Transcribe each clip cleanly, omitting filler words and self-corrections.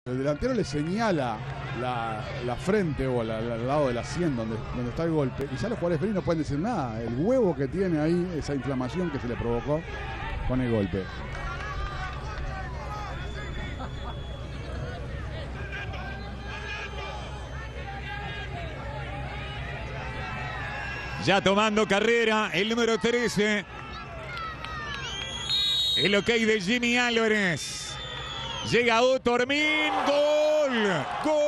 El delantero le señala la frente o al lado de la 100 donde está el golpe. Y ya los jugadores felices no pueden decir nada. El huevo que tiene ahí, esa inflamación que se le provocó con el golpe. Ya tomando carrera, el número 13. El ok de Jimmy Álvarez. Llega Otormin. ¡Gol! ¡Gol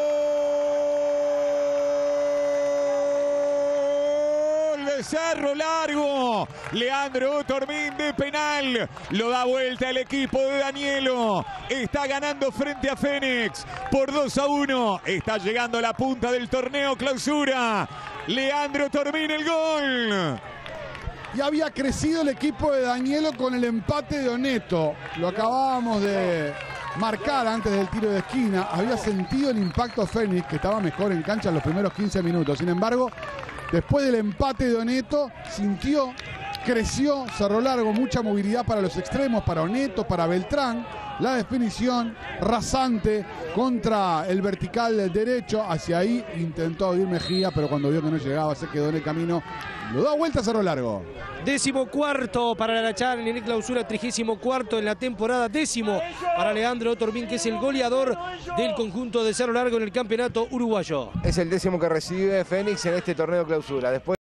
de Cerro Largo! Leandro Otormin de penal. Lo da vuelta el equipo de Danielo. Está ganando frente a Fénix por 2-1. Está llegando a la punta del torneo clausura. Leandro Otormin el gol. Y había crecido el equipo de Danielo con el empate de Oneto. Lo acabábamos de marcar antes del tiro de esquina. Había sentido el impacto Fénix, que estaba mejor en cancha en los primeros 15 minutos. Sin embargo, después del empate de Oneto, creció Cerro Largo, mucha movilidad para los extremos, para Oneto, para Beltrán. La definición rasante contra el vertical del derecho. Hacia ahí intentó abrir Mejía, pero cuando vio que no llegaba se quedó en el camino. Lo da vuelta a Cerro Largo. 14º para la Challenge en clausura, 34º en la temporada, 10º para Leandro Otormin, que es el goleador del conjunto de Cerro Largo en el campeonato uruguayo. Es el 10º que recibe Fénix en este torneo clausura. Después